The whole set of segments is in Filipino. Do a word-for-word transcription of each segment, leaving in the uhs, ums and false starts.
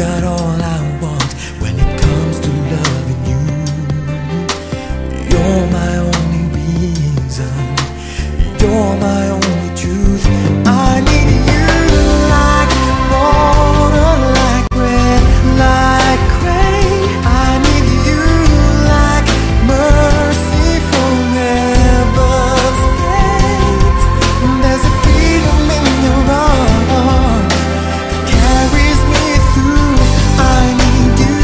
got all I want when it comes to loving you. You're my only reason, you're my only truth. I need you like water, like bread, like rain. I need you like mercy from heaven's gate. There's a freedom in your arms that carries me through. I need you.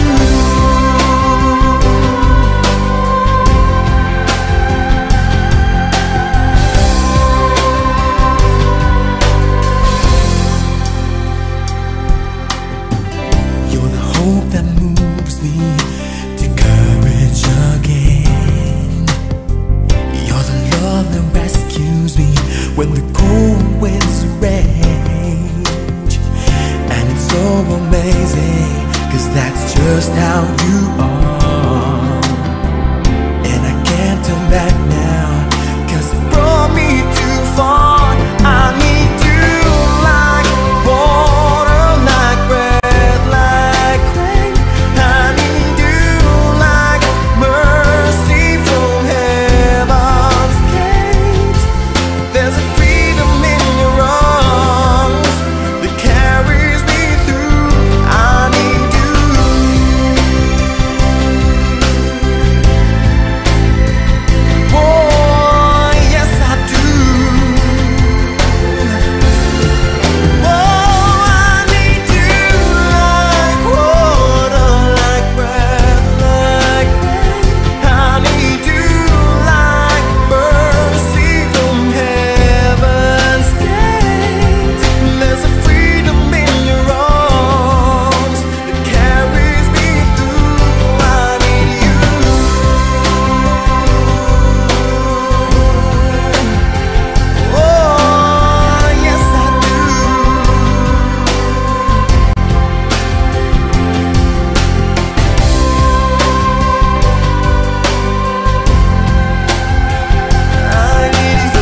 You're the hope that moves me to courage again. You're the love that rescues me when the cold winds rage. And it's so amazing, 'cause that's just how you are. And I can't turn back now, 'cause it brought me too far. I need you like water, like bread, like rain. I need you like mercy from heaven's gate. There's a freedom in your arms that carries me through. I need you. Oh, yes I do. Oh, I need you like water, like bread, like rain. I need you like mercy from heaven's gate. There's a freedom in your arms that carries me through. I need you. Oh, yes I do. I need you.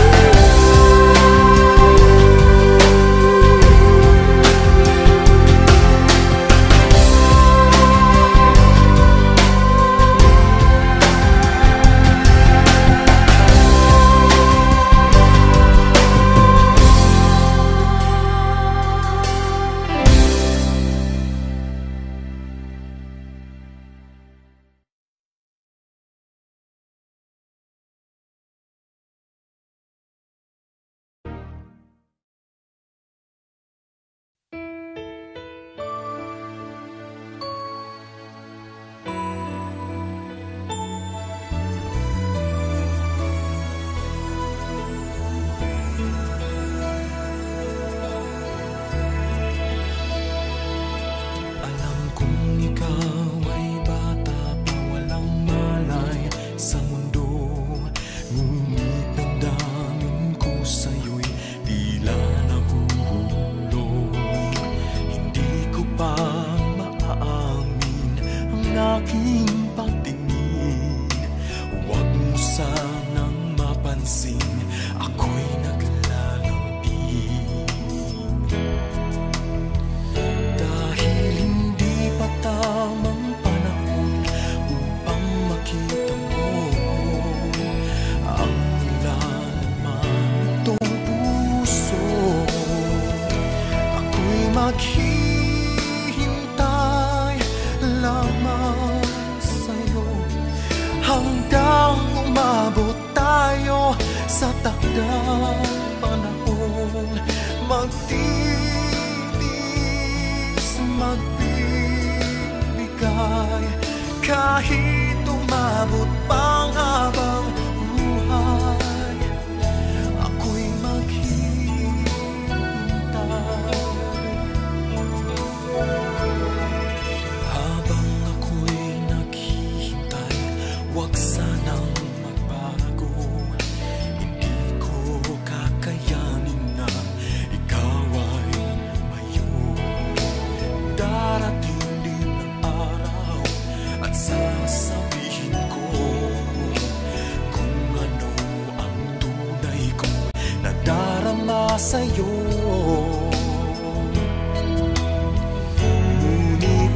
Alam kong ikaw ay bata pa, walang malay sa mundo. Ngunit damdamin ko sa'yo'y tila nahuhulog. Hindi ko pa maaamin ang aking pagtingin. Huwag mo sanang mapansin, ako'y naglalambing. Dahil hindi pa tamang panahon upang makita mo ang lalaman nitong puso. Ako'y maghihintay lamang sa'yo hanggang umabot tayo sa takdang panahon. Magtitiis, magbibigay kahit umabot pang habang buhay. Ako'y maghihintay. Habang ako'y naghihintay, huwag sanang magbago. Hindi ko kakayanin na ikaw ay lumayo. Darating din ang araw at sasabihin ko kung ano ang tunay kong nadarama sa'yo. Ngunit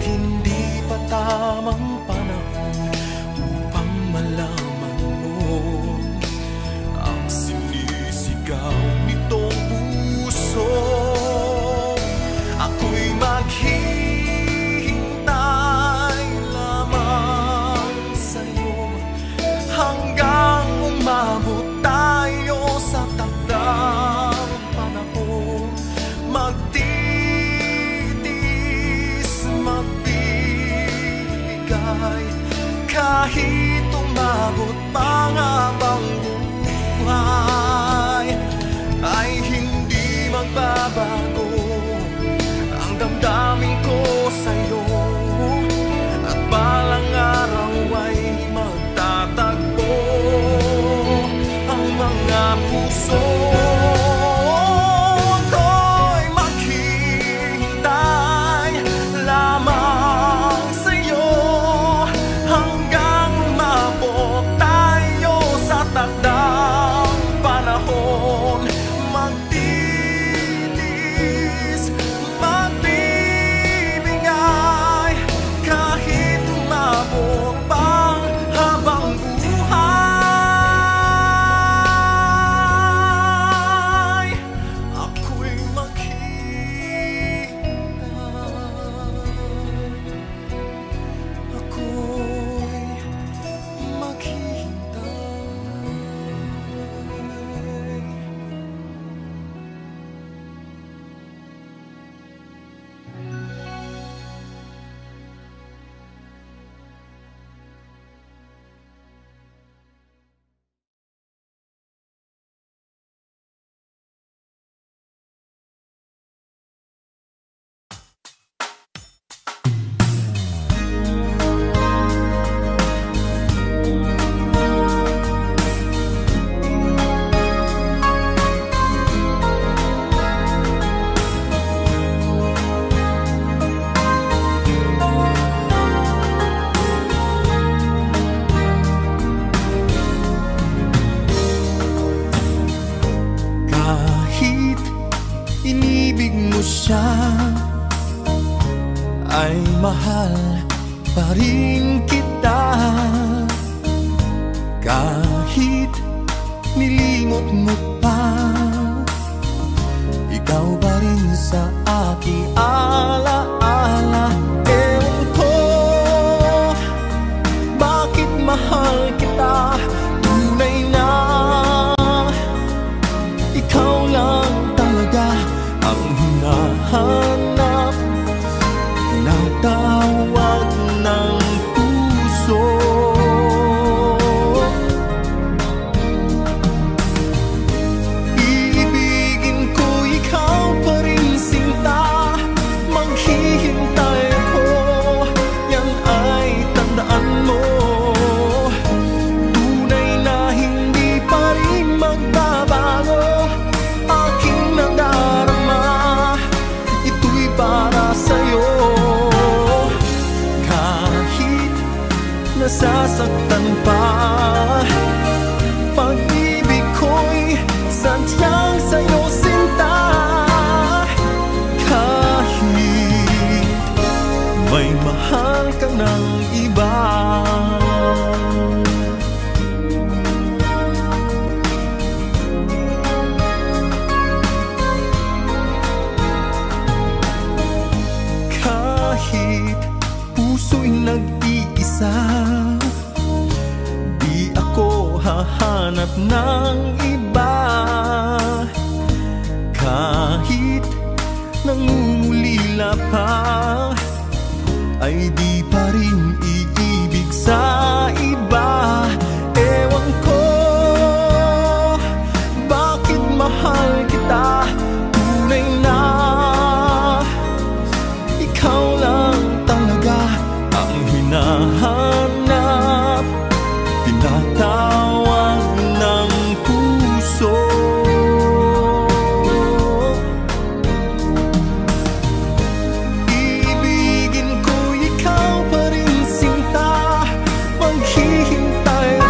kahit umabot pa nga bang buhay, ay hindi magbabago ang damdamin ko sa'yo. At balang araw ay magtatagpo ang mga puso. Ako'y maghihintay lamang sa'yo hanggang umabot tayo sa takdang panahon. Magtitiis, magbibigay kahit umabot pang habang buhay. Ako'y maghihintay, ako'y inibig mo siya, ay mahal pa rin kita. Kahit nilimot mo pa, ikaw pa rin sa aking alaala. Ewan ko bakit mahal kita, tunay na ikaw lang talaga ang hinahanap, tinatawag ng puso. Iibigin ko ikaw pa rin sinta, maghihintay ako, yan ay tandaan mo. Tunay na hindi pa rin magbabago aking nadarama, ito'y para sa'yo. Kahit nasasaktan pa, pag-ibig ko'y sadyang sa'yo sinta. Kahit may mahal ka ng iba, kahit puso'y nag-iisa, di ako hahanap ng iba. Kahit nangungulila pa, ay di pa rin iibig sa iba. Ewan ko bakit mahal kita, tunay na ikaw lang talaga ang hinahanap, tinatawag ng puso. Iibigin ko ikaw pa rin sinta, maghihintay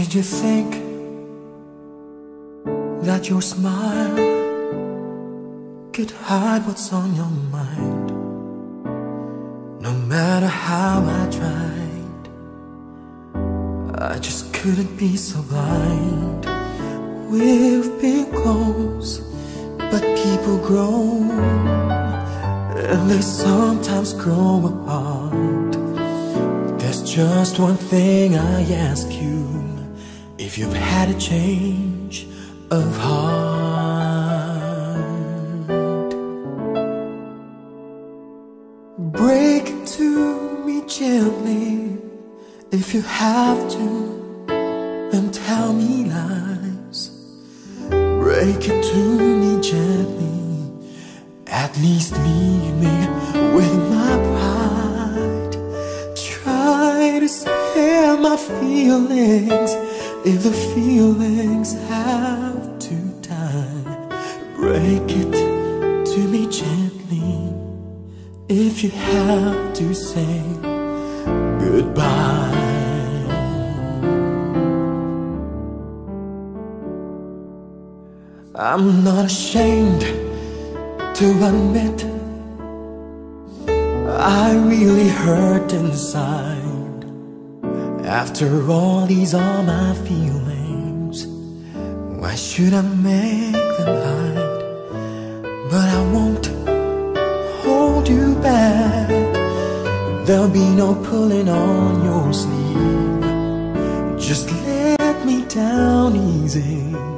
did you think that your smile could hide what's on your mind? No matter how I tried, I just couldn't be so blind. We've been close, but people grow, and they sometimes grow apart. There's just one thing I ask you: if you've had a change of heart, break it to me gently. If you have to, then tell me lies. Break it to me gently. At least leave me with my pride. Try to spare my feelings if the feelings have to die. Break it to me gently if you have to say goodbye. I'm not ashamed to admit I really hurt inside. After all, these are my feelings. Why should I make them hide? But I won't hold you back. There'll be no pulling on your sleeve. Just let me down easy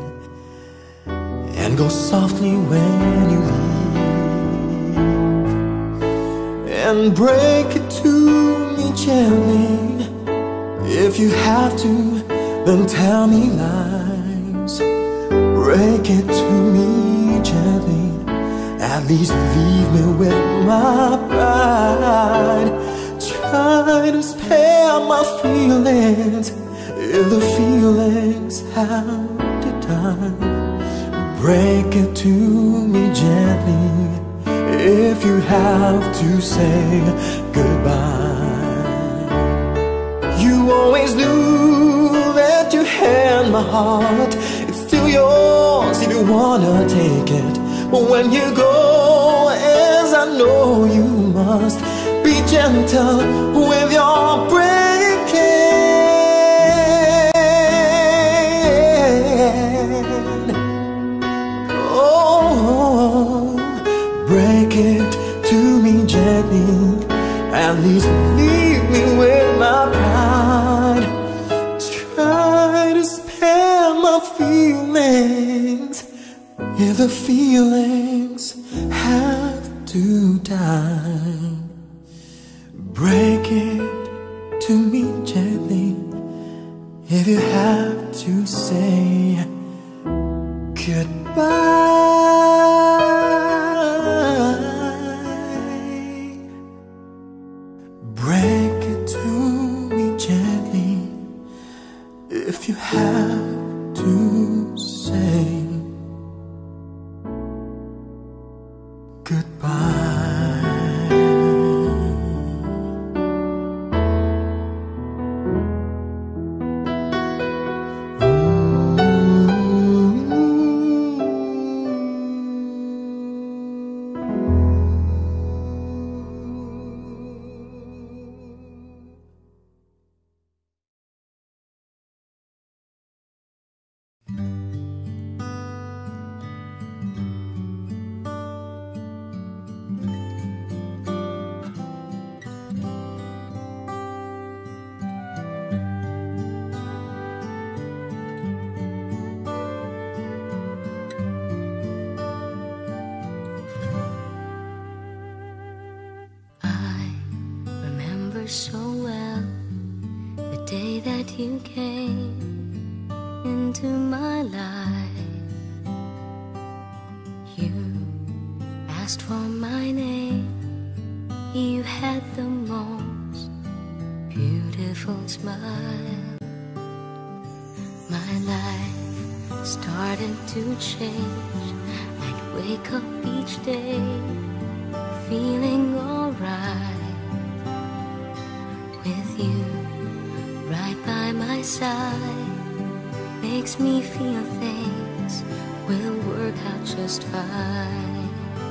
and go softly when you leave, and break it to me gently. If you have to, then tell me lies. Break it to me gently. At least leave me with my pride. Try to spare my feelings if the feelings have to die. Break it to me gently if you have to say goodbye. You always knew that you had my heart. It's still yours if you wanna take it. But when you go, as I know you must, be gentle with your breaking. Oh, break it to me gently. At least leave me with my pride. Try to spare my feelings if the feelings have to die. Break it to me gently if you have to say goodbye. Break it to me gently if you have to say goodbye. So well the day that you came into my life. You asked for my name. You had the most beautiful smile. My life started to change. I'd wake up each day feeling alright. With you right by my side, makes me feel things will work out just fine.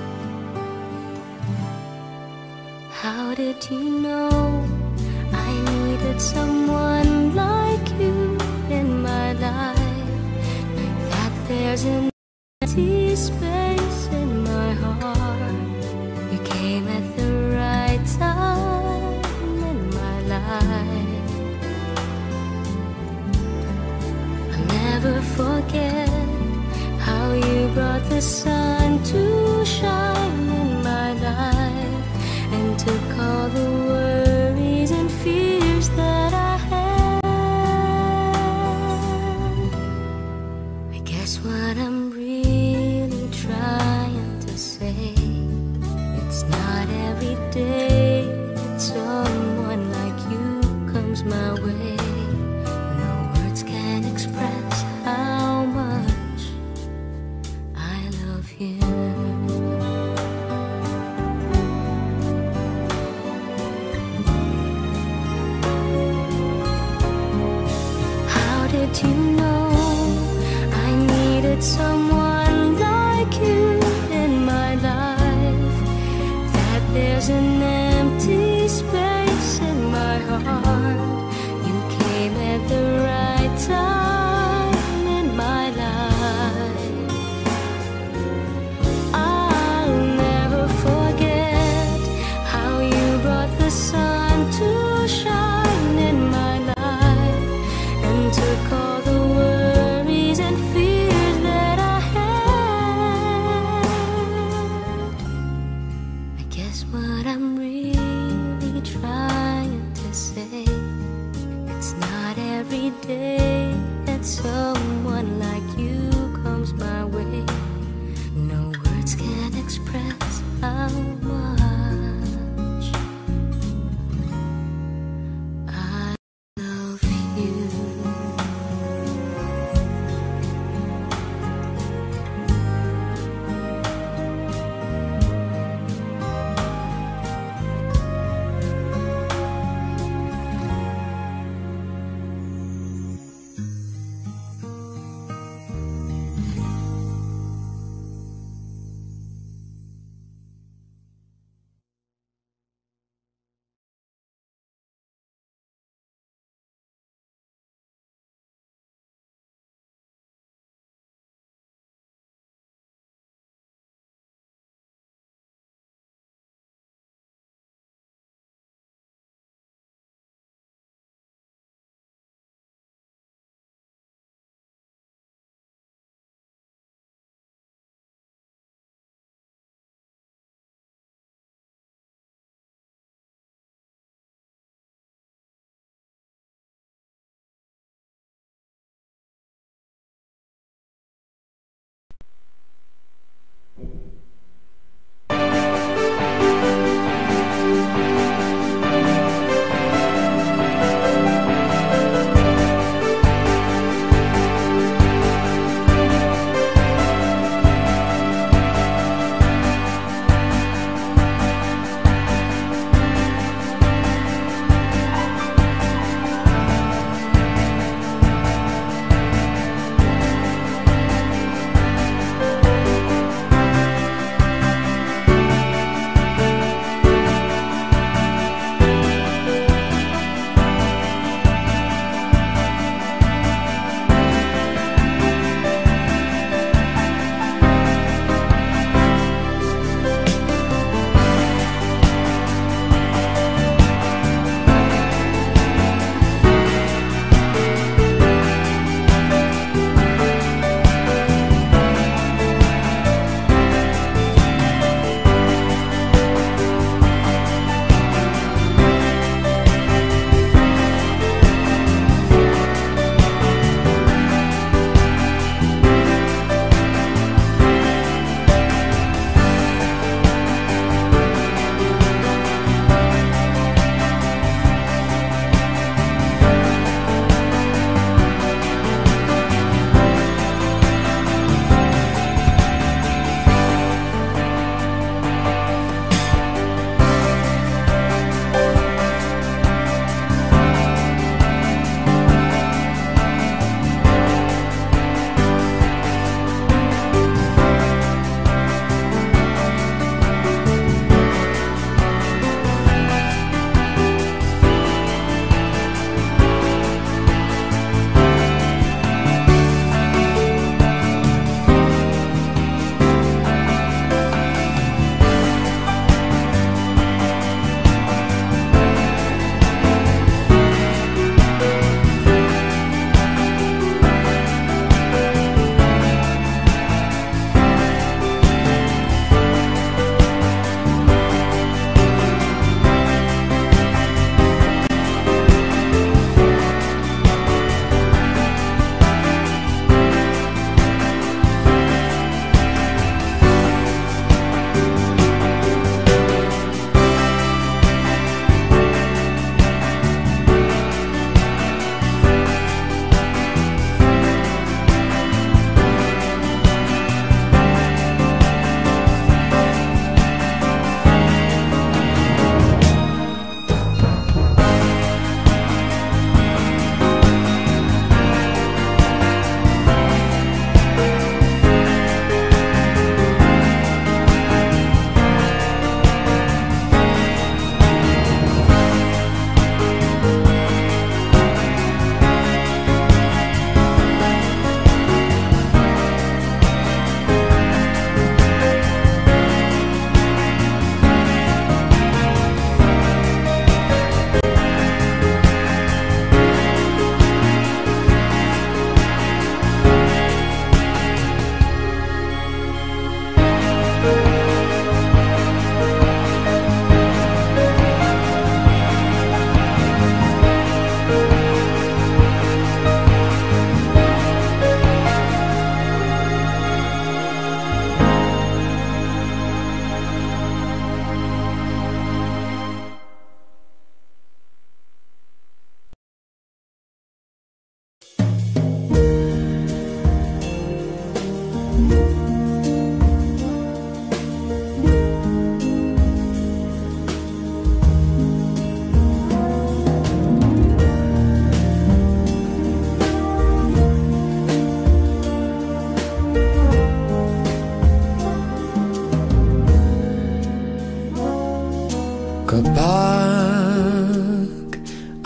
How did you know I needed someone like you in my life? That there's an empty space in my heart. You came at the right time in my life. I'll never forget how you brought the sun to shine in my life and took all the worries and fears that I had. I guess what I'm really trying to say, it's not every day that someone like you comes my way. No words can express how much I love you. Did you know I needed someone like you in my life? That there's an empty space in my heart. You came at the right time in my life. I'll never forget how you brought the sun to shine in my life and took all the worries and fears that I had. I guess what I'm really trying to say, it's not every day that someone like you comes my way. No words can express how much I love you.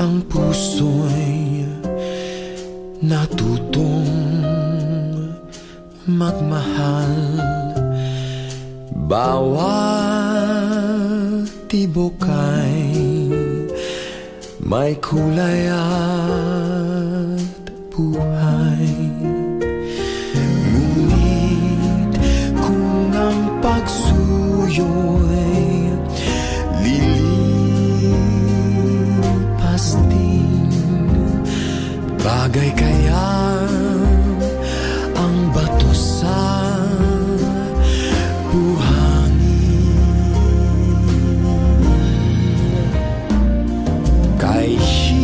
ang puso'y natutong magmahal. Bawat tibok ay may kulay at buhay. Ngunit kung ang pagsuyo'y lilipas din, bagay kaya ang bato sa kay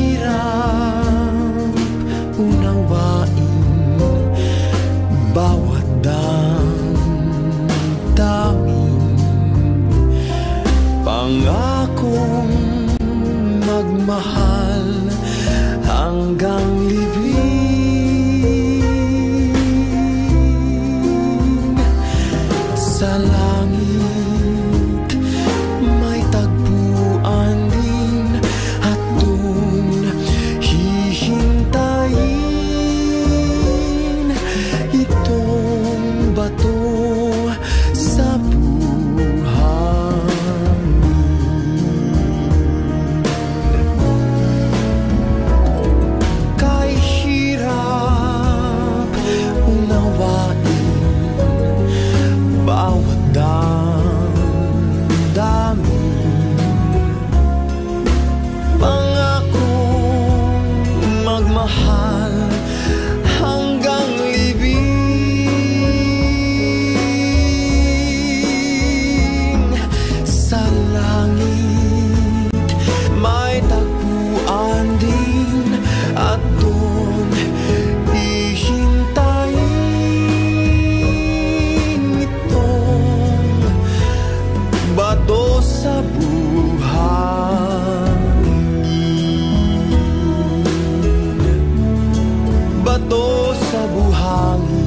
hirap unawain bawat damdamin. Pangakong magmahal hanggang libing. Sa langit may tagpuan din at doon hihintayin itong bato sa buhangin. Kay hirap unawain bawat damdamin. Pangakong magmahal hanggang libing. Sa langit may tagpuan din at doon hihintayin itong bato sa buhangin. Bato sa buhangin.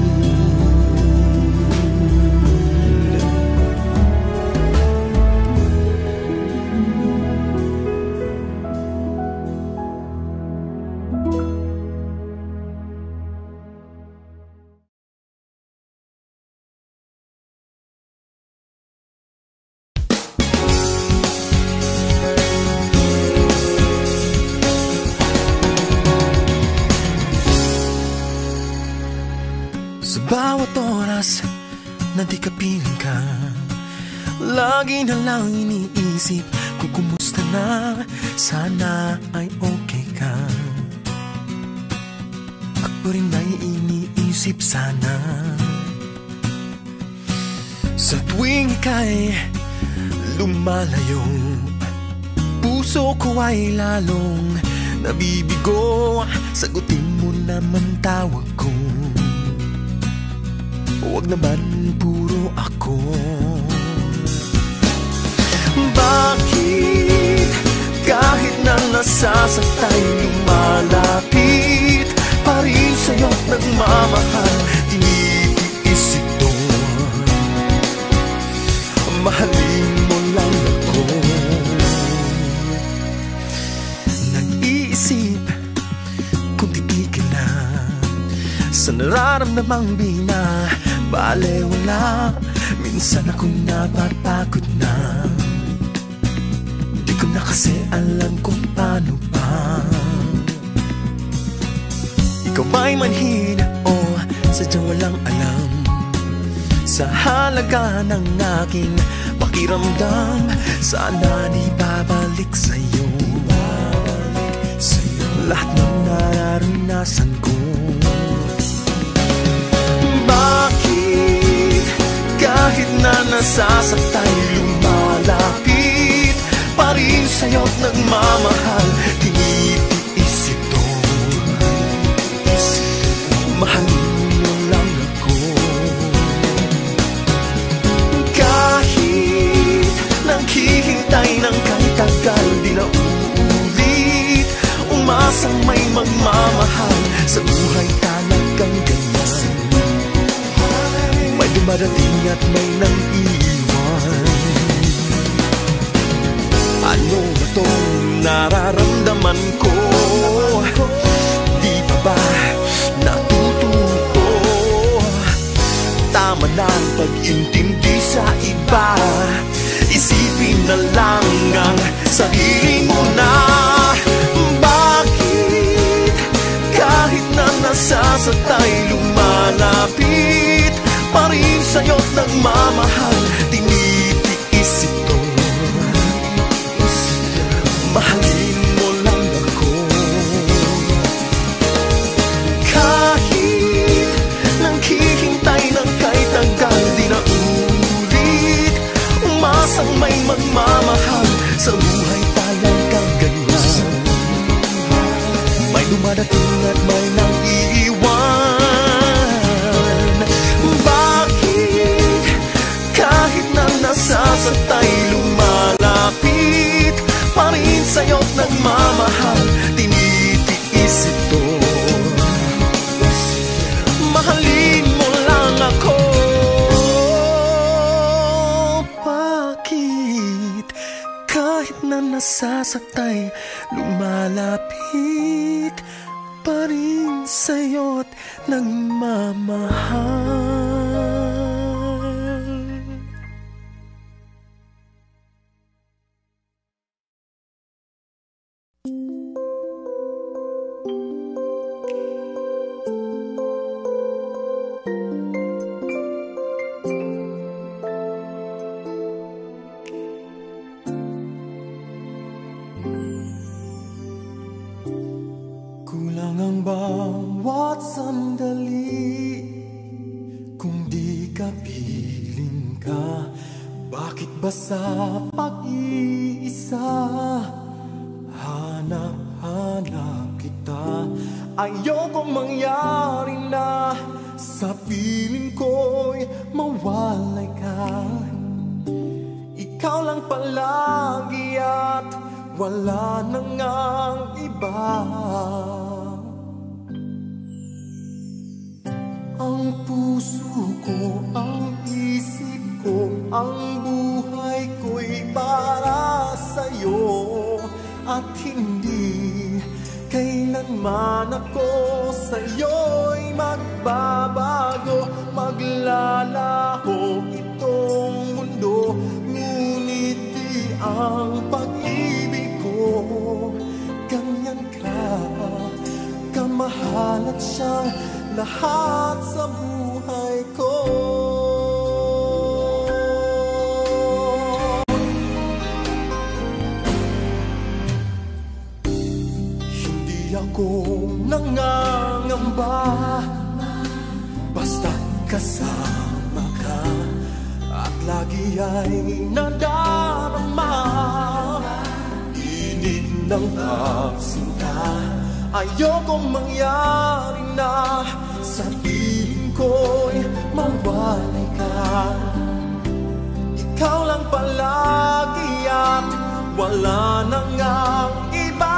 Sa bawat oras na di ka piling ka, lagi na lang iniisip kung kumusta na, sana ay okay ka. Ako rin ay iniisip sana. Sa tuwing ika'y lumalayo, puso ko ay lalong nabibigo. Sagutin mo naman tawag ko, huwag naman puro ako. Bakit kahit na nasasaktan lumalapit pa rin sa'yo't nagmamahal? Tinitiis ito, mahalin mo lang ako. Nag-iisip kung titigil na sa nararamdamang bina, bale wala. Minsan akong napapagod na, di ko na kasi alam kung paano pa. Ikaw ba'y manhin o sadyang walang alam sa halaga ng aking pakiramdam? Sana di babalik sa'yo lahat ng nararanasan ko. Bakit kahit na nasasaktan lumalapit pa rin sa'yo't nagmamahal? Tinitiis ito, mahalin mo lang ako. Kahit naghihintay ng kahit tagal, di na uulit. Umasang may magmamahal sa buhay, talagang ganyan. May dumadating at may nang iwan. Ano ba to? nararamdaman ko. Di pa ba natututo? Tama na ang pag-intindi sa iba. Isipin na lang ang sarili mo na. Bakit kahit na nasasaktan lumalapit pa rin sa'yo't nagmamahal? Tinitiis ito. Mahalin mo lang ako. Kahit naghihintay ng kay tagal, di na ulit umasang may magmamahal. Sa buhay talagang ganyan, may dumadating at may nang iiwan. Bakit kahit na nasasaktan lumalapit pa rin sa'yo't nagmamahal? Tinitiis ito. Mahalin mo lang ako. Bakit kahit na nasasaktan lumalapit pa rin sa'yo't nagmamahal? Kulang ang bawat sandali kung di ka piling ka. Bakit ba sa pag-iisa hanap-hanap kita? Ayokong mangyari na sa piling ko'y mawalay ka. Ikaw lang palagi at wala nang ang iba. Ang puso ko, ang isip ko, ang buhay ko'y para sa'yo. At hindi kailanman ako sa'yo'y magbabago. Maglalaho itong mundo, ngunit di ang pag-ibig ko ganyan ka kamahal at siyang lahat sa buhay ko. Hindi ako nangangamba basta't kasama ka, at lagi ay nadarama init ng pagsinta. Ayokong mangyari na sa piling ko'y mawalay ka. Ikaw lang palagi at wala nang ang iba.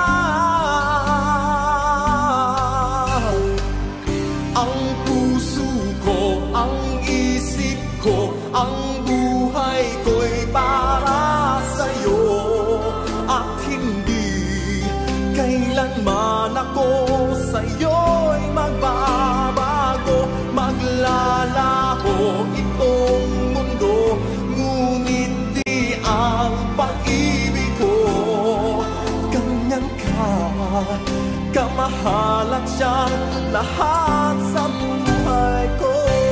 Ang puso ko, ang isip ko, ang buhay ko'y para sa'yo. At hindi kailanman ako sa'yo'y magbabago. Maglalaho itong mundo, ngunit di ang pag-ibig ko ganyan ka kamahal at siyang lahat sa buhay ko.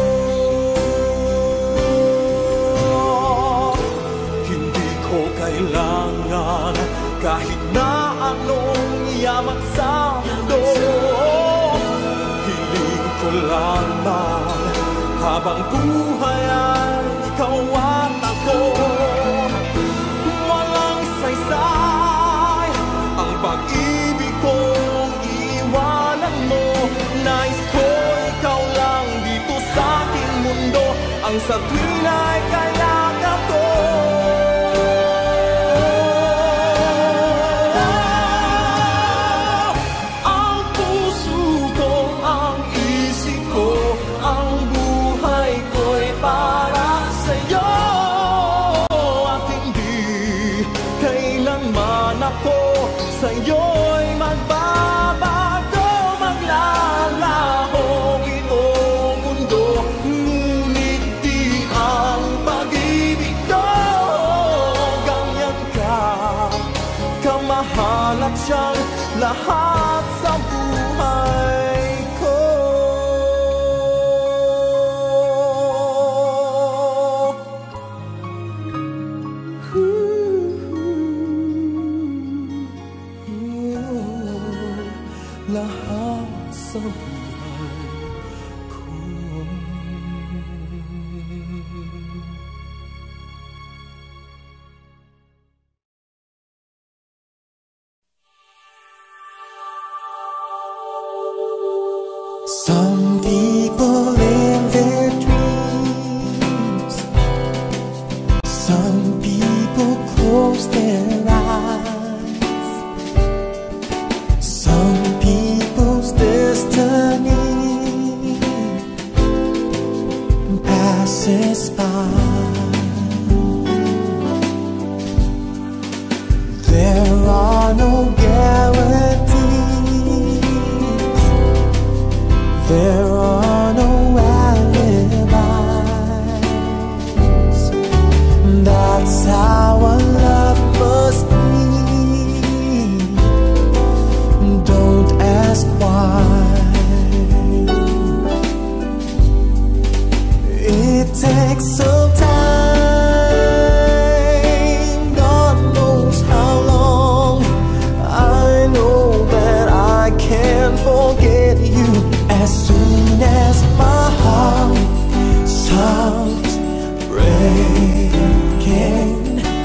Hindi ko kailangan kahit na anong yaman sa mundo. Hiling ko lamang habang buhay ay ikaw at ako. Walang saysay ang pag-ibig kong iwanan mo. Nais ko ikaw lang dito sa aking mundo, ang sa tuwin ay kayakap ko. lahat sa buhay ko. Lahat sa buhay ko. Some people live their dreams. Some people close their eyes. Some people's destiny passes by. There are no guarantees. There are no alibis. That's how a love must be. Don't ask why. It takes some time. God knows how long. I know that I can't forget you. As soon as my heart stops breaking,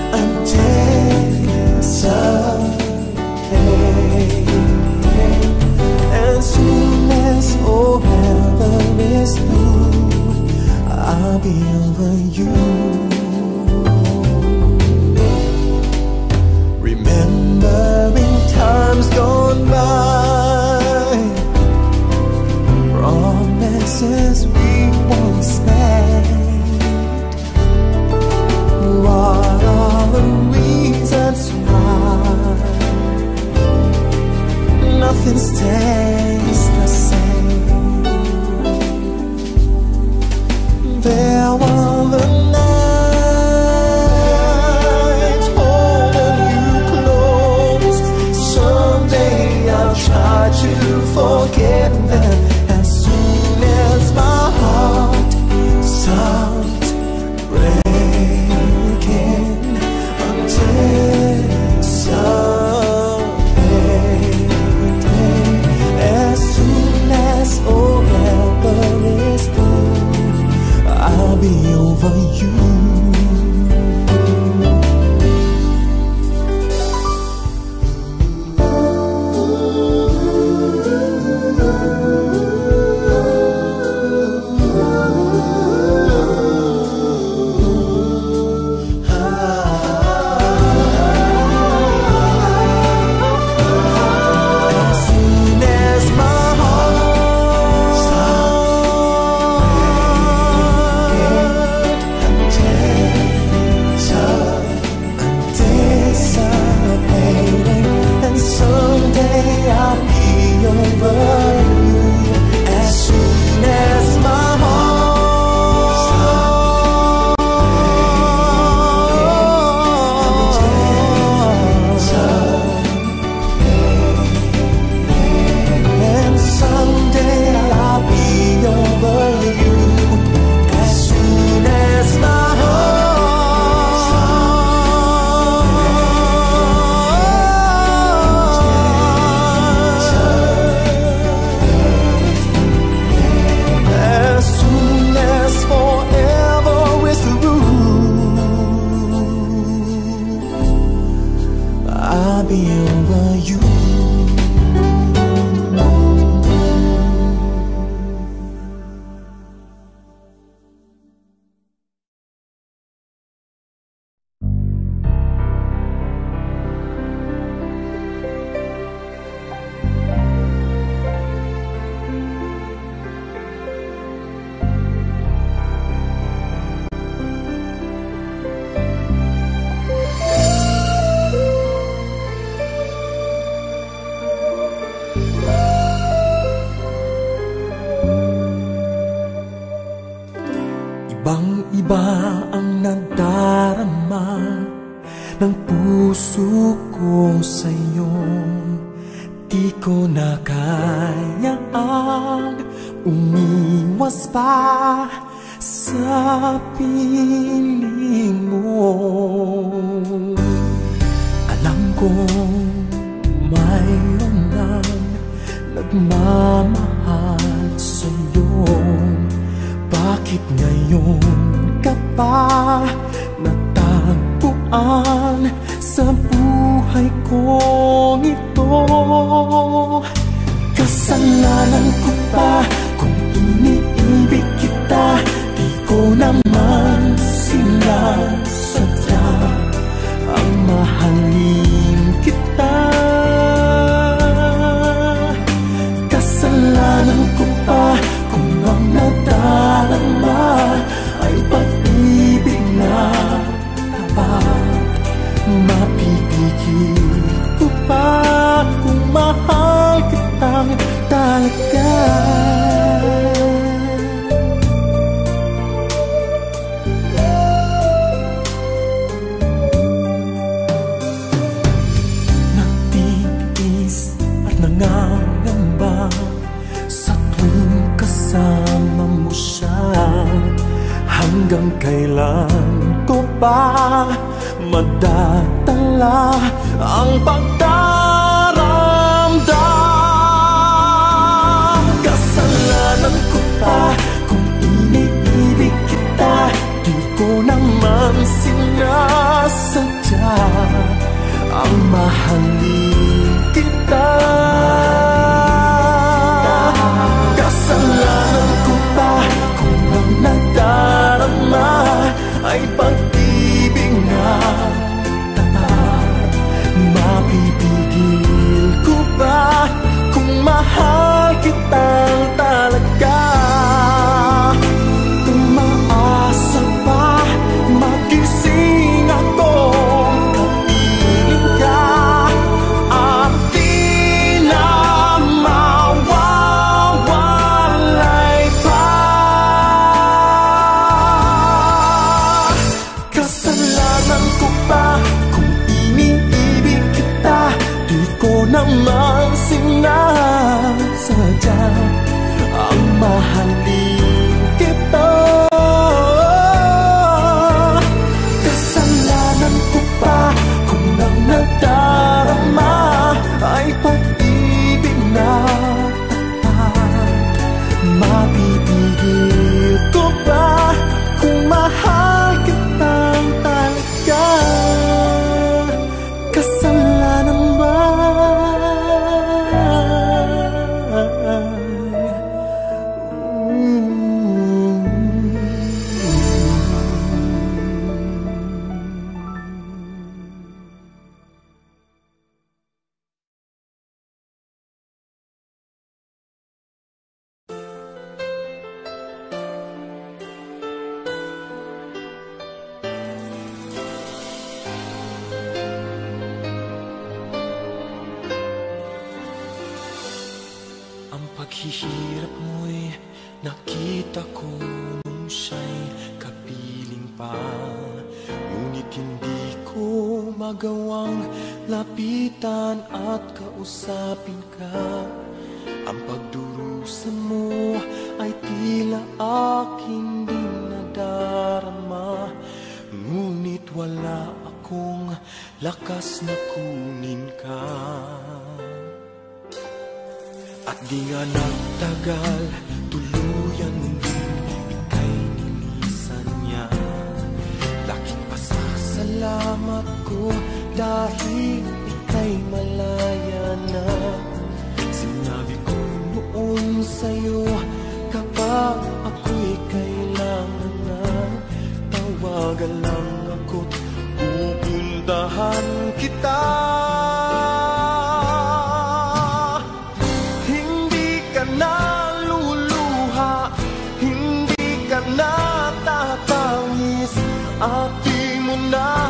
anticipating. As soon as forever is through, I'll be over you. Remembering times gone by, promises we once made. What are the reasons why nothing stays the same? There were the nights holding you close. Someday I'll try to forget them. As soon as my heart stops breaking, anticipating. As soon as forever is through, I'll be over you. Ibang-iba ang nagdarama ng puso ko sa'yong Di ko na kayang umiwas pa sa piling mo. Alam kong mayroon nang nagmamahal sa'yo. Bakit ngayon ka pa natagpuan sa buhay kong ito? Kasalanan ko ba kung iniibig kita? Di ko naman sinasadya ang mahalin kita. Kasalanan ko ba kung ang nadarama ay pag-ibig na tapat? Mapipigil ko pa kung mahal kitang talaga? Nagtiis at nangangamba sa tuwing kasama mo siya. Hanggang kailan ko ba madatala ang pagdaramdam? Kasalanan ko ba kung iniibig kita? Di ko naman sinasadya ang mahalin kita. Kasalanan ko ba kung ang nadarama ay pag-ibig na tapat? Mapipigil ko ba kung mahal kitang talaga? Umaasa pa magising ako, kapiling ka at di na mawawalay pa. Kasalanan ko ba kung iniibig kita? Di ko naman sinasadya ang mahalin kita. Kasalanan ko ba kung ang nadarama ay pag-ibig na tapat? Mapipigil ko ba kung mahal kitang talaga? Kasalanan ba? Ang paghihirap mo'y nakita ko nung siya'y kapiling pa. Ngunit hindi ko magawang lapitan at kausapin ka. Ang pagdurusa mo ay tila aking din nadarama. Ngunit wala akong lakas na kunin ka. At di nga nagtagal, tuluyan din ika'y nilisan niya. Laking pasasalamat ko dahil ika'y malaya na. Sinabi ko noon sa'yo, kapag ako'y kailangan na, tawagan lang ako't pupuntahan kita. Natatangis at di mo na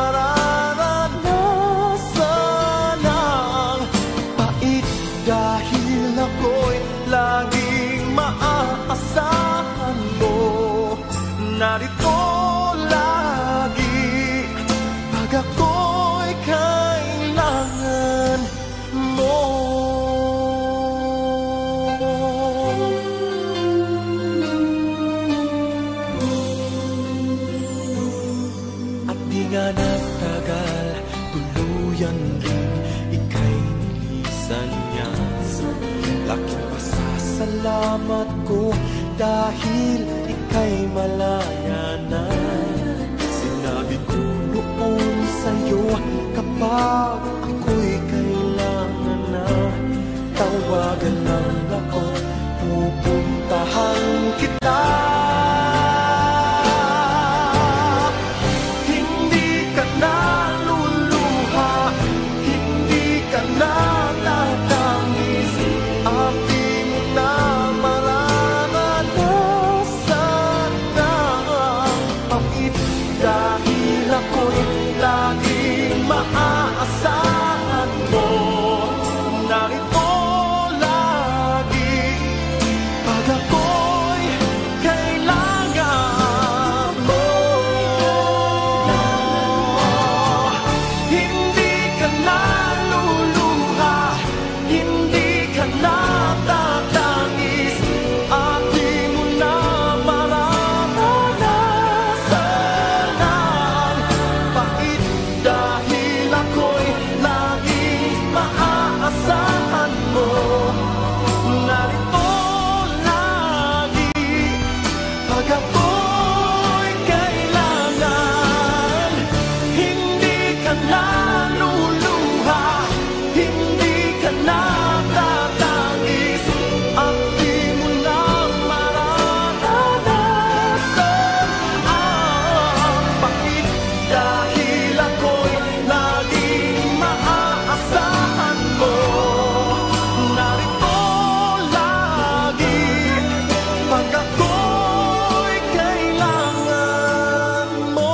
mararanasan ang pait, dahil ako'y laging maaasahan mo. Narito lagi pag ako'y kailangan mo. Laking pasasalamat ko dahil ika'y malaya na. Sinabi ko noon sa'yo kapag ako'y kailangan na, tawagan lang ako, pupuntahan kita. Hindi ka na luluha, hindi ka na tatangis, aking na mararanasan ng pangit, dahil ako'y laging maaasahan mo. Narito lagi pag ako'y kailangan mo. Hindi ka na luluha, hindi ka na tatangis, aking mo na mararanasan ang pait, dahil ako'y laging maaasahan mo. Narito lagi pag ako'y kailangan. Hindi ka na luluha, hindi ka na tatangis, at di mo na mararanasan ang pait, dahil ako'y laging maaasahan mo. Narito lagi pag ako'y kailangan mo.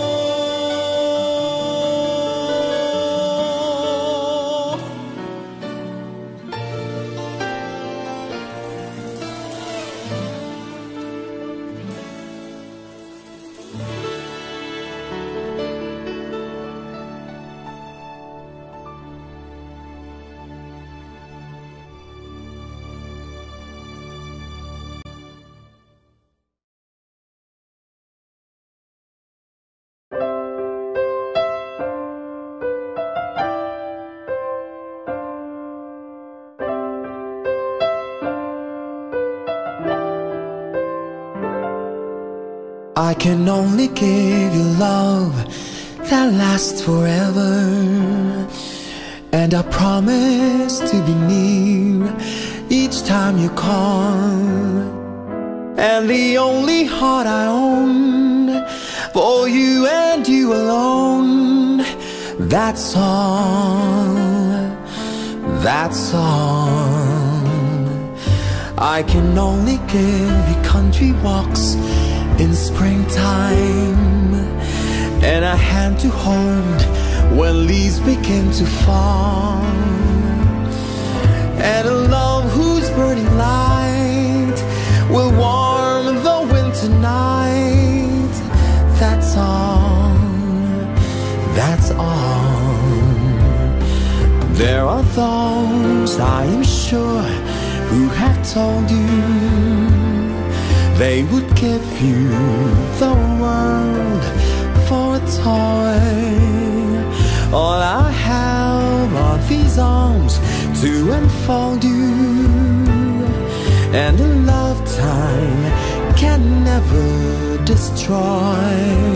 I can only give you love that lasts forever, and I promise to be near each time you call. And the only heart I own for you and you alone, that's all, that's all. I can only give you country walks in springtime, and a hand to hold when leaves begin to fall, and a love whose burning light will warm the winter night. That's all, that's all. There are those, I am sure, who have told you they would give you the world for a toy. All I have are these arms to enfold you, and a lifetime can never destroy.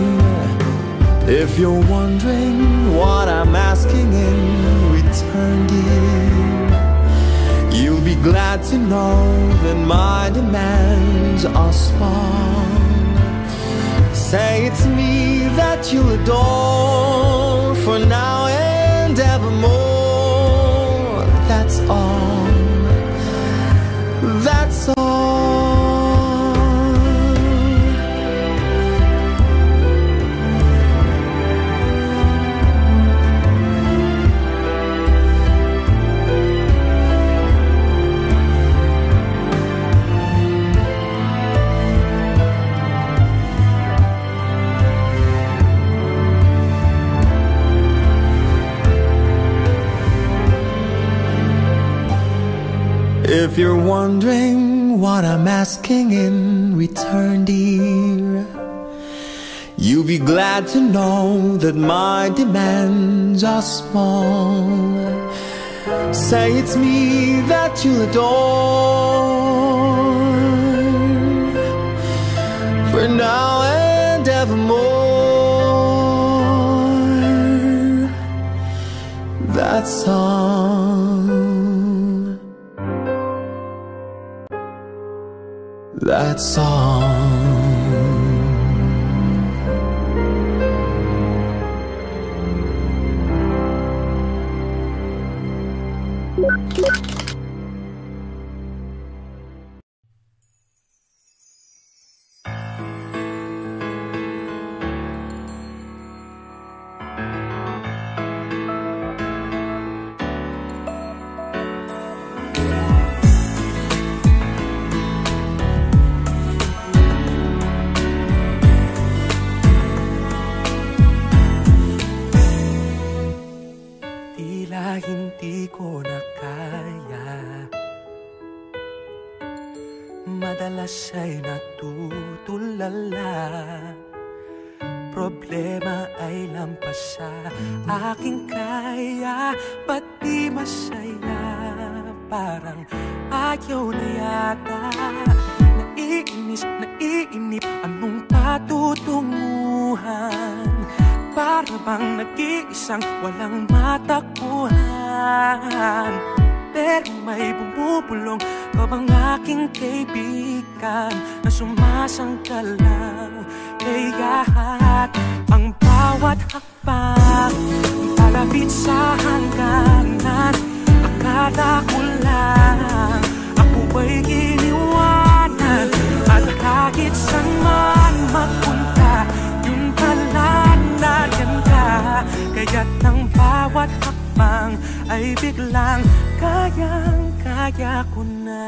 If you're wondering what I'm asking in return, dear, you'll be glad to know that my demands are small. Say it's me that you'll adore for now and evermore. That's all, that's all. If you're wondering what I'm asking in return, dear, you'll be glad to know that my demands are small. Say it's me that till the dawn, for now and evermore. That song, that song. Hindi ko na kaya, madalas ay natutulala. Problema ay lampas sa aking kaya. Ba't di masaya? Parang ayaw na yata. Naiinis, naiinip, anong patutunguhan? Para bang nag-iisang walang matakbuhan. Pero may bumubulong ka bang aking kaibigan na sumasangkalang kaya ang bawat hakbang palapit sa hangganan. Akala ko lang ako ay iniwanan, at kahit saan man magpunta, yun pala nariyan ka. Kaya't ang bawat hakbang ay biglang kayang-kaya ko na.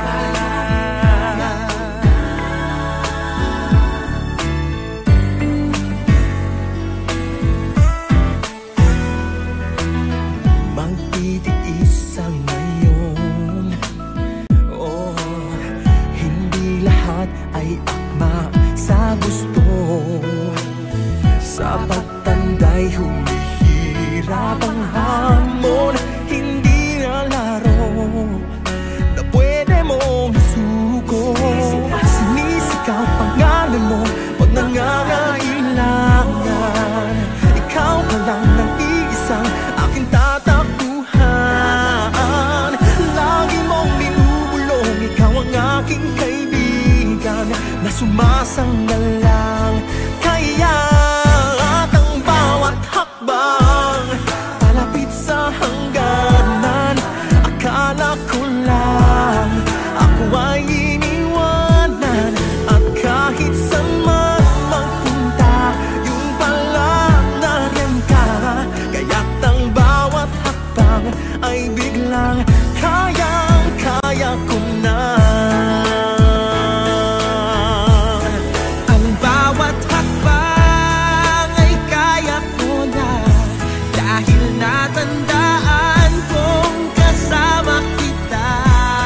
Magtitiis ang ngayon, oh, hindi lahat ay akma sa gusto. Sa pagtanda'y humihirap ang hamon, hindi na laro na pwede mong isuko. Sinisigaw pangalan mo pag nangangailangan. Ikaw pa lang ng iisang aking tatakbuhan. Lagi mong binubulong, ikaw ang aking kaibigan na sumasanggalang. Kaya at ang bawat hakbang palapit sa hangganan, akala ko lang ako ay iniwanan, at kahit saan man magpunta, yung pala nariyan ka. Kaya't ang bawat hakbang ay biglang kayang-kaya ko na. Ang bawat hakbang ay kaya ko na, dahil natandaan kong kasama kita.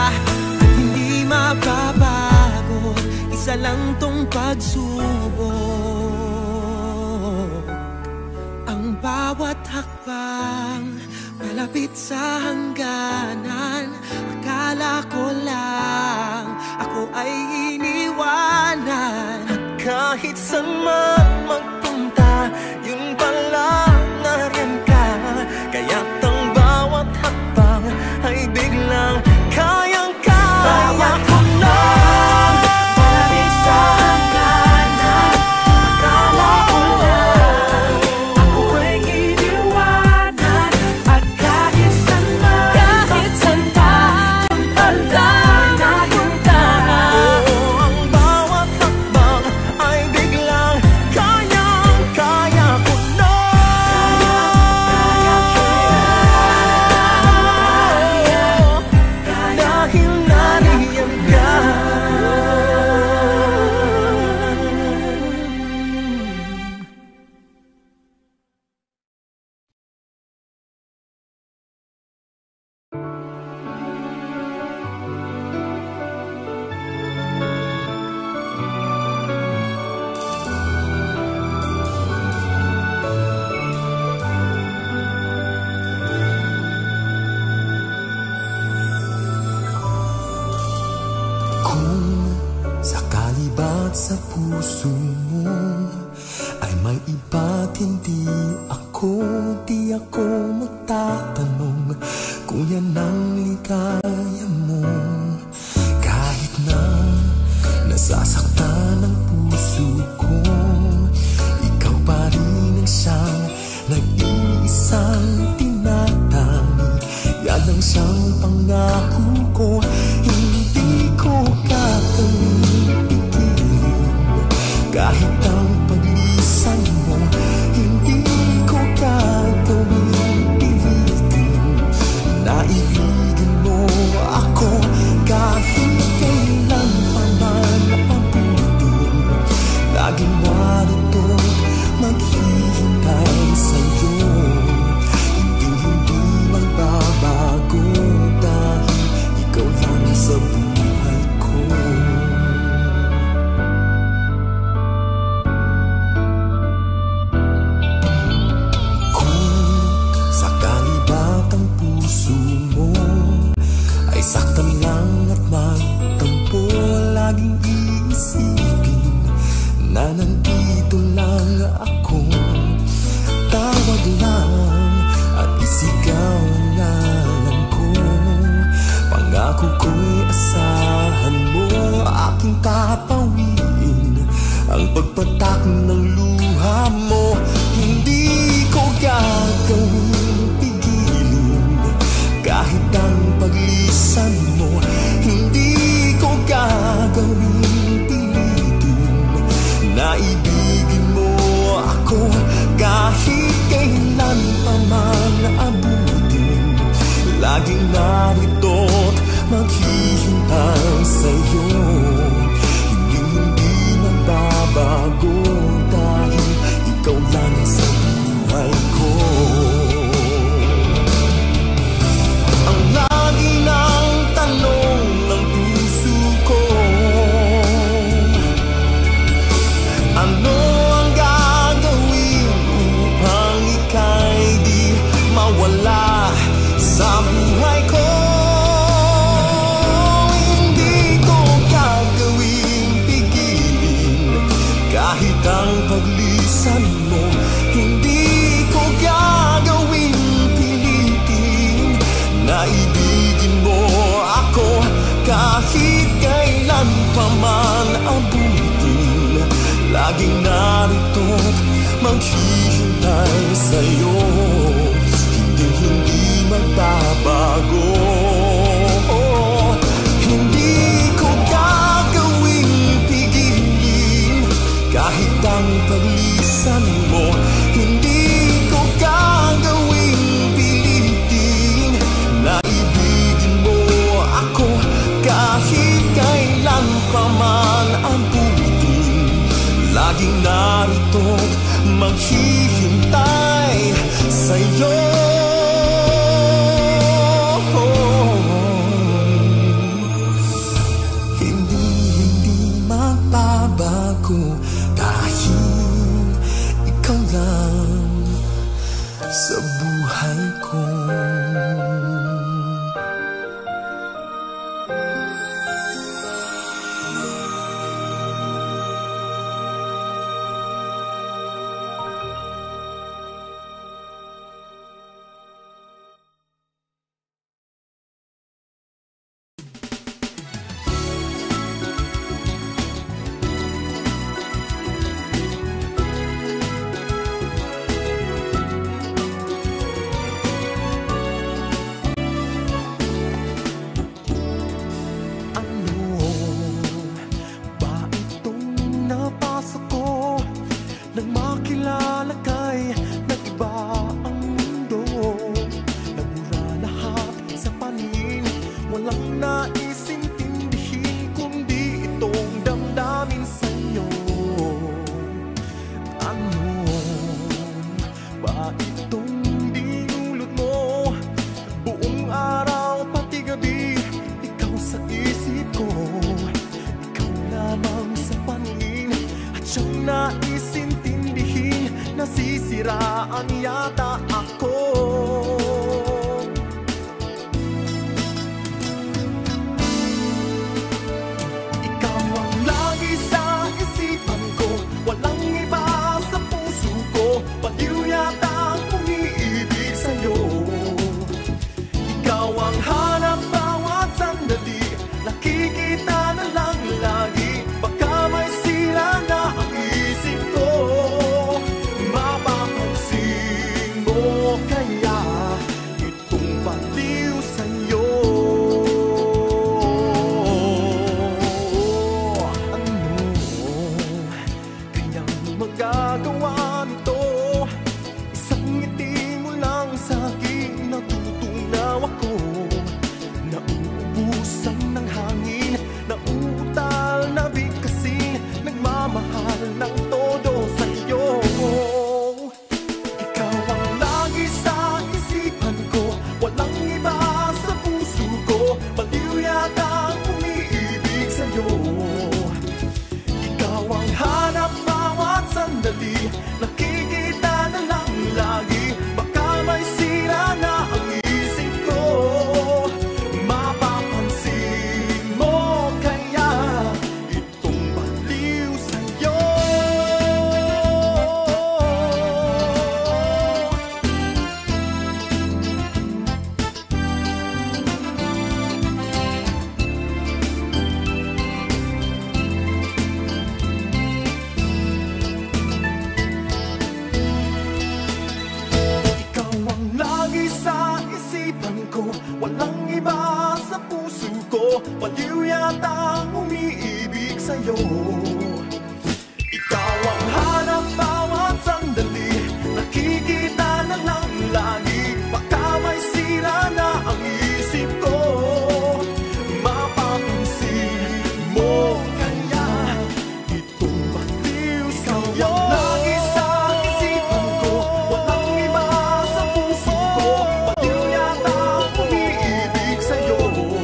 Kung sakali ba't sa puso mo ay may iba't hindi ako, di ako magtatanong kung yan ang ligaya mo. Kahit na nasasaktan ang puso ko, ikaw pa rin ang siyang nag-iisang tinatangi. Yan ang siyang pangako ko, hindi ko gagawin pigilin. Kahit ang paglisan mo, hindi ko gagawin pilitin. Naibigin mo ako kahit kailan pa man abutin. Laging narito maghihintay sa'yo. Hindi hindi magbabago dahil ikaw lang sa buhay ko. Kung sakali ba't ang puso mo ay saktan lang at magtampo, laging iisipin na nandito lang ako. Tawag lang at isigaw ang ngalan ko. Pangako ko'y asahan mo, aking tapawiin ang pagpatak ng luha mo. Hindi ko gagawin pigilin kahit ang paglisan mo. Hindi ko gagawin pilitin. Naibigin mo ako kahit kailan pa man abutin. Laging narito't maghihintay sa'yo. Hindi hindi magbabago dahil ikaw lang sa buhay ko. Ang lagi ng tanong ng puso ko, ano ang gagawin upang ika'y di mawala sa buhay ko? Hindi ko gagawin pigilin kahit ang paglisan mo. Hindi ko gagawin pilitin. Naibigin mo ako kahit kailan pa man abutin. Laging narito't maghihintay sa'yo. Hindi, hindi magbabago. Hindi ko gagawin pigilin kahit ang paglisan mo. Hindi ko gagawin pilitin. Naibigin mo ako kahit kailan pa man abutin. Laging narito't maghihintay sa'yo. Hindi, hindi magbabago dahil ikaw lang sa buhay ko. nasisiraan yata ako. sa'yo. Ikaw ang hanap bawat sandali, nakikita na lang lagi. Baka may sira na ang isip ko, mapapansin mo kaya itong baliw sa'yo. Walang iba sa puso ko, baliw yata ang umiibig sa'yo. Ikaw ang hanap bawat sandali, nakikita na lang lagi. Baka may sira na ang isip ko, mapapansin mo kaya itong baliw sa'yo. Lagi sa isipan ko, walang iba sa puso ko, baliw yata sa'yo.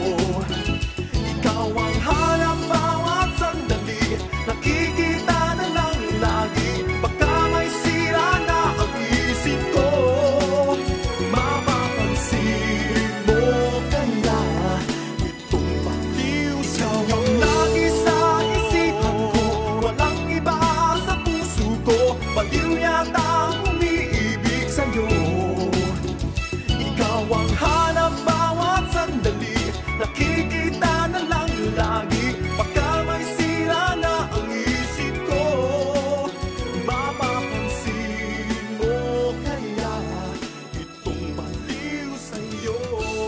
Ikaw ang hanap bawat sandali, nakikita na lang lagi. Baka may sira na ang isip ko, mapapansin mo kaya itong baliw sa'yo. Lagi sa isipan ko, walang iba sa puso ko, baliw yata ang umiibig sa'yo. Ikaw ang hanap bawat sandali, nakikita na lang lagi. Baka may sira na ang isip ko, mapapansin mo kaya itong baliw sa'yo.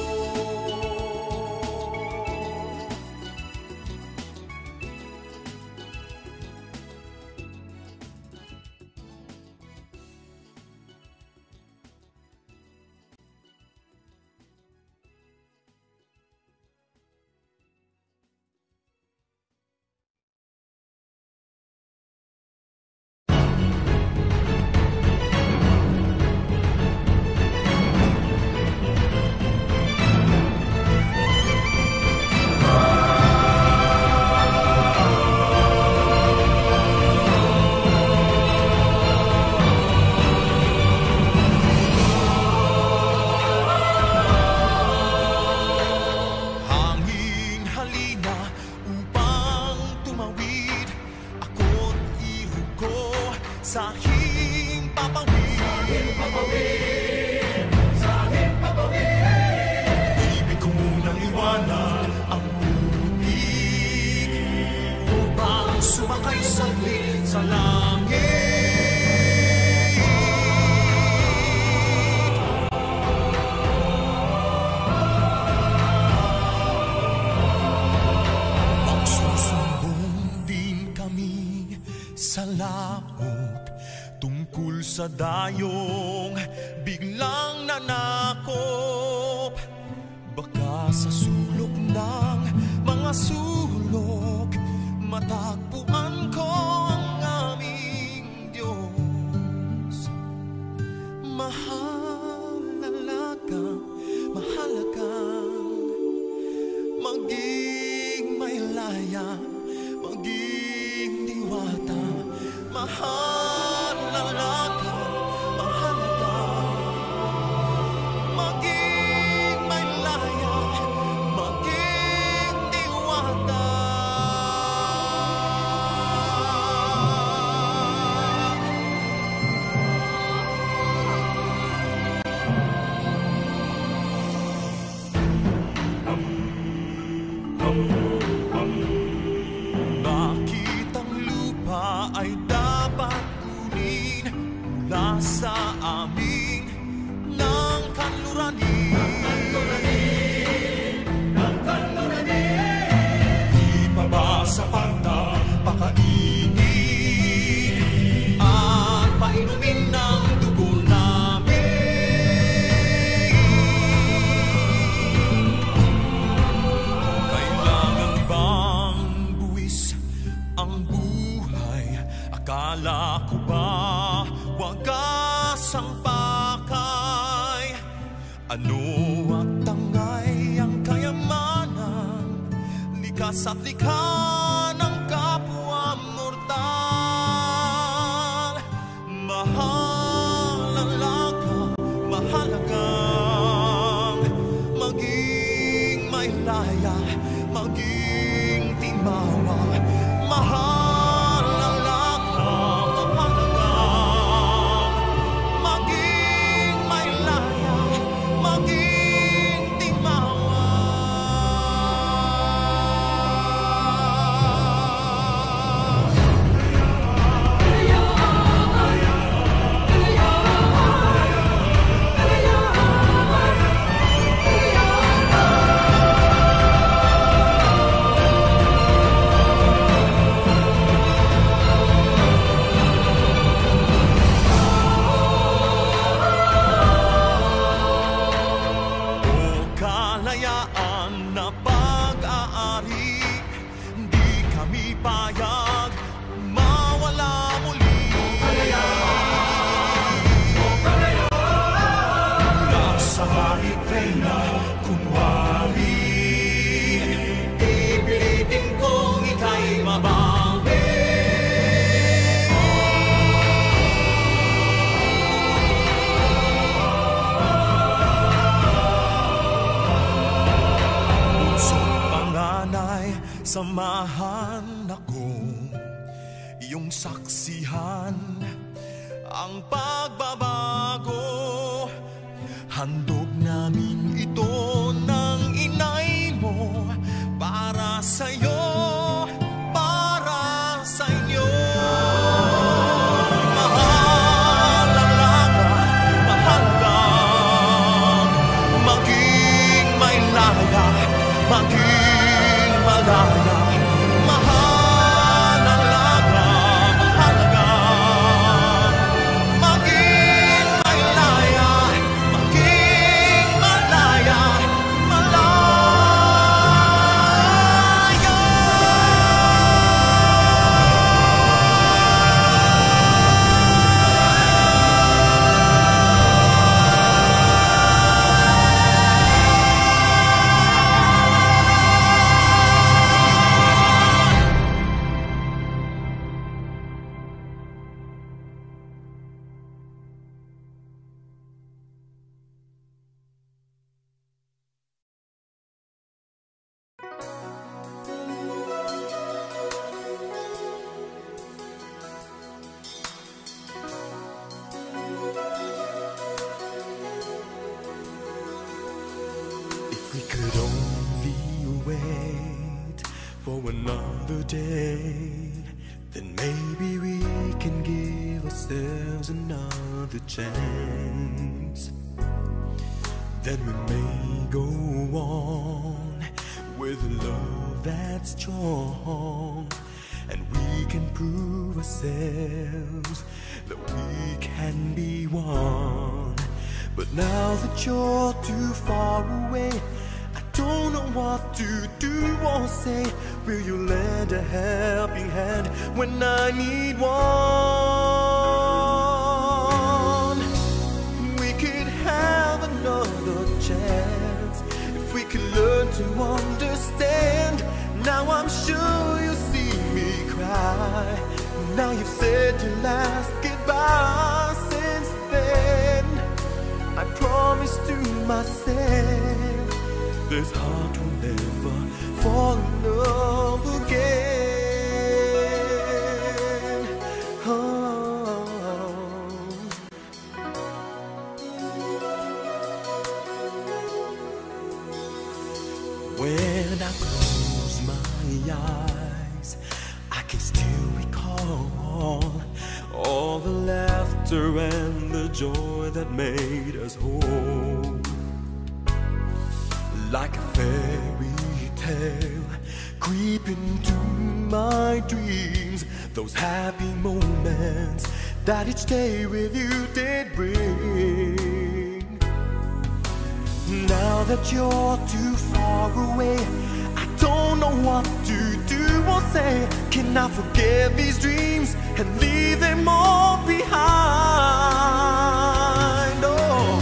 Sahing papawid, sahing papawid, sahing papawid. Ibig ko munang iwanan ang tubig upang sumakay saglit sa langit. Magsusumbong din kami sa laot tungkol sa dayong biglang nanakop. Baka sa sulok ng mga sulok matagpuan ko ang aming Diyos. Mahalagang, mahalagang maging may laya, maging diwata. Mahalaga, mahalaga, maging may laya, maging diwata. Bakit ang lupa ay dapat kunin mula sa amin ng kanluranin? Ng kanluranin, di pa ba sapat na pakainin at painumin ng dugo namin? Kailangan bang buwis ang buhay? Akala ko ba wagas ang pakay? Ano at tangay ang kayamanan? kasa't likha ng kapwa mortal. Mahalaga, mahalagang maging may laya, maging timawa. Mahalaga, mahalagang maging may laya, maging timawa. Na pag-aari, di kami payag mawala muli. Nasa kahit na kunwari, ipilitin kong ika'y mabawi. Samahan ako, iyong saksihan ang pagbabago. Handog namin ito ng inay mo, para sa'yo, para sa inyo. Mahalaga, mahalagang maging may laya, maging malaya. We could only wait for another day, then maybe we can give ourselves another chance. Then we may go on with a love that's strong, and we can prove ourselves that we can be one. But now that you're too far away, I don't know what to do or say. Will you lend a helping hand when I need one? We could have another chance if we could learn to understand. Now I'm sure you see me cry. Now you've said your last goodbye. Since then I promise to myself this heart will never fall in love again. Oh. When I close my eyes, I can still recall all the laughter and the joy that made us whole. Like a fairy tale creep into my dreams, those happy moments that each day with you did bring. Now that you're too far away, I don't know what to do or say. Can I forget these dreams and leave them all behind? Oh,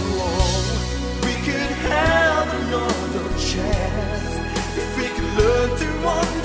we could have another chance if we could learn to understand.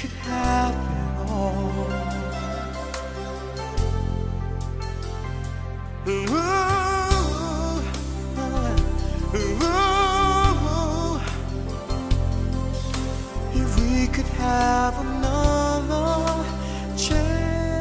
could have it all. Ooh, ooh, ooh. If we could have another chance.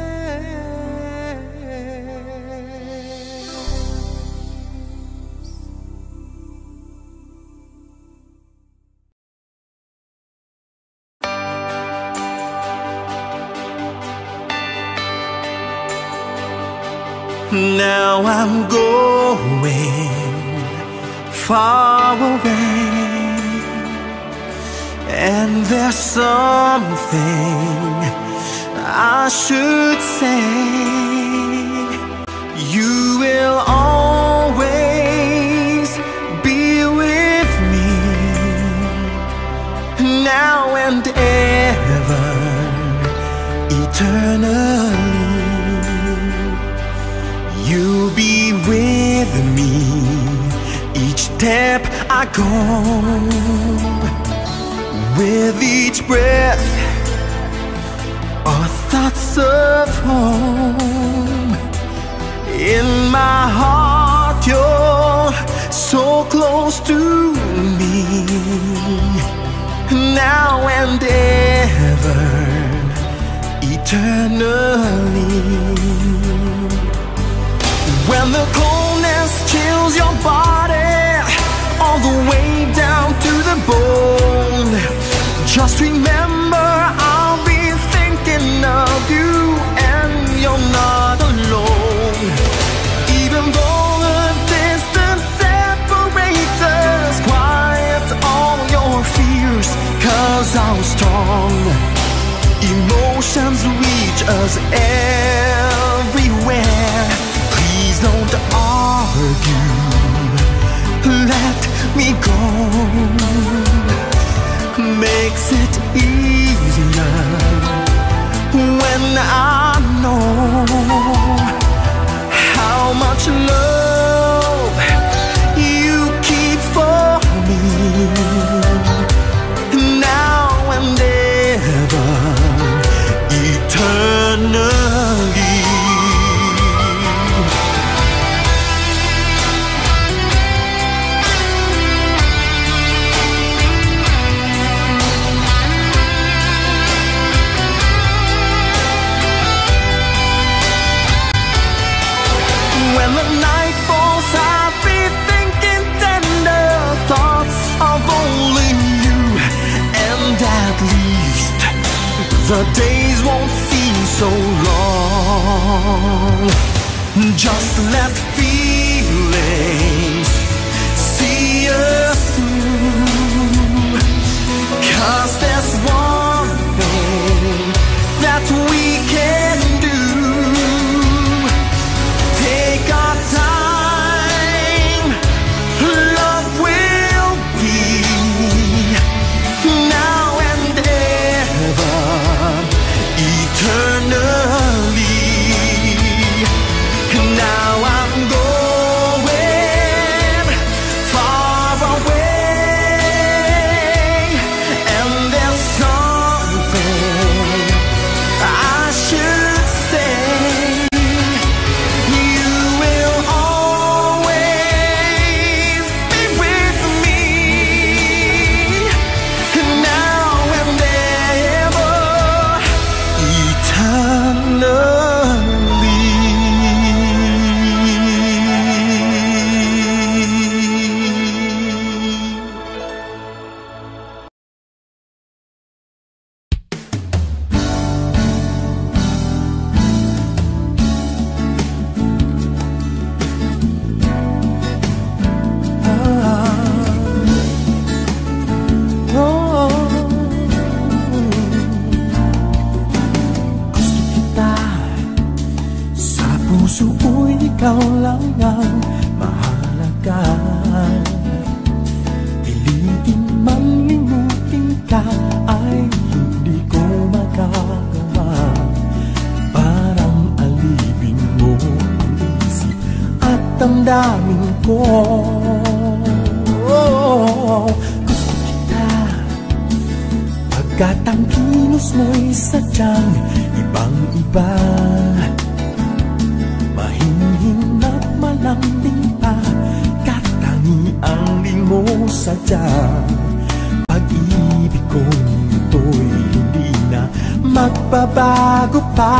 Now I'm going far away, and there's something I should say. You will always be with me, now and ever, eternally. You'll be with me each step I go, with each breath or thoughts of home. In my heart you're so close to me, now and ever, eternally. When the coldness chills your body all the way down to the bone, just remember I'll be thinking of you, and you're not alone. Even though the distance separates us, quiet all your fears, 'cause how strong emotions reach us everywhere. Please don't argue, let me go. Makes it easier when I know how much love you keep for me, now and ever, eternally. When the night falls, I'll be thinking tender thoughts of only you, and at least the days won't seem so long. Just let feelings see us through, 'cause there's one thing that we can do. Take our time, love will be now and ever, eternally. Now I'm going far away, and there's something I should say. Ikaw lang ang mahalaga. Pilitin man limutin ka ay hindi ko magagawa. Parang alipin mo ang isip at damdamin ko. Pagkatang kilos mo'y sadyang ibang-iba, mahinhin at malambing pa, katangiang di mo sadya. Pag-ibig kong ito'y hindi na magbabago pa.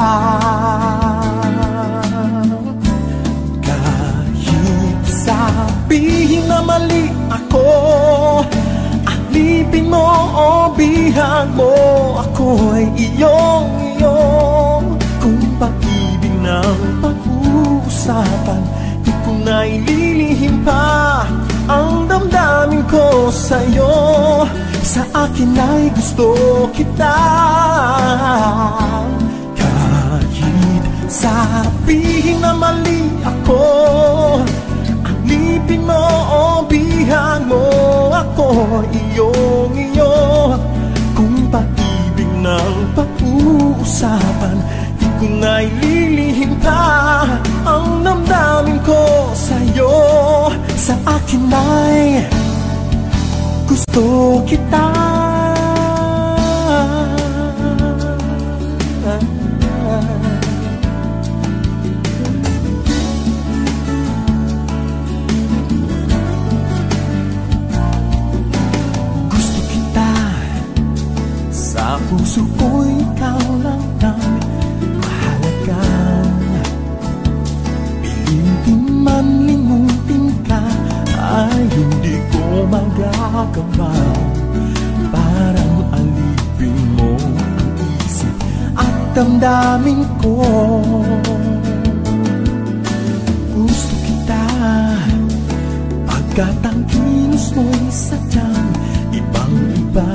Kahit sabihin na mali ako, alipin mo o bihag mo, ako'y iyong-iyong. Kung pag-ibig ng pag-uusapan, di ko na ililihim pa ang damdamin ko sa'yo. Sa akin ay gusto kita. Kahit sabihin na mali ako, alipin mo o bihag mo, ako iyong-iyo. Kung pag-ibig ng pag-uusapan, di ko na ililihim pa ang damdamin ko sa'yo. Sa akin ay gusto kita. Gusto kita, sa puso ko'y ikaw lang ang mahalaga. Pilintin man limutin ka, ay hindi ko magagawa. Parang alipin mo ang isip at damdamin ko. Gusto kita, pagkatang kilos mo'y sadyang ibang-iba,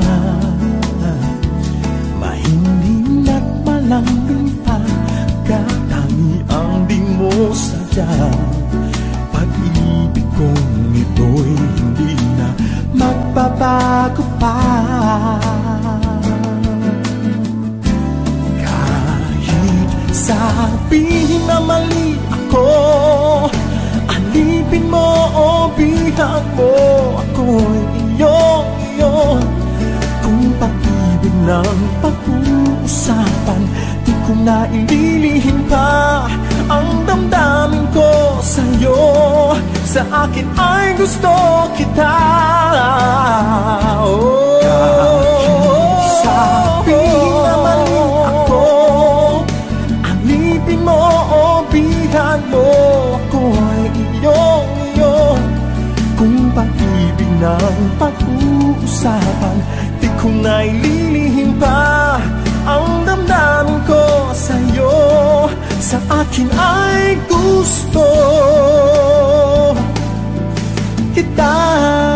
mahinhin at malambing pa, katangiang di mo sadya. Pag-ibig kong ito'y hindi na magbabago pa. Kahit sabihin na mali ako, alipin mo o bihag mo, ako'y iyong-iyo. Kung pag-ibig ng pag-uusapan, di ko na ililihim pa ang damdamin ko sa'yo. Sa akin ay gusto kita. Oh, kahit sabihin na mali ako, alipin mo o bihag mo, ako'y iyong-iyo. Kung pag-ibig ng pag-uusapan, di ko na ililihim pa ang damdamin ko sa'yo. Sa akin ay gusto kita.